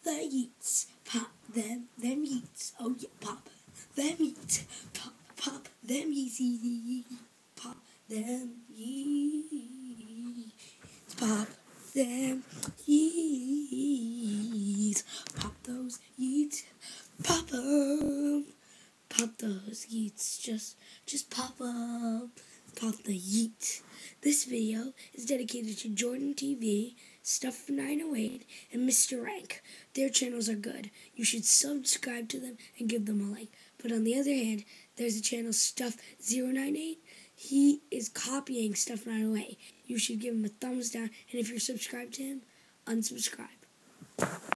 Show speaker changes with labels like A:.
A: the yeets, pop them yeets. Oh yeah, pop them yeets, pop them yeets, pop them yeets, pop them yeets, pop those yeets, pop 'em. Pop those yeets, just pop up, pop the yeet. This video is dedicated to Jordan TV, Stuff 908, and Mr. Rank. Their channels are good. You should subscribe to them and give them a like. But on the other hand, there's a channel Stuff 098. He is copying Stuff 908. You should give him a thumbs down, and if you're subscribed to him, unsubscribe.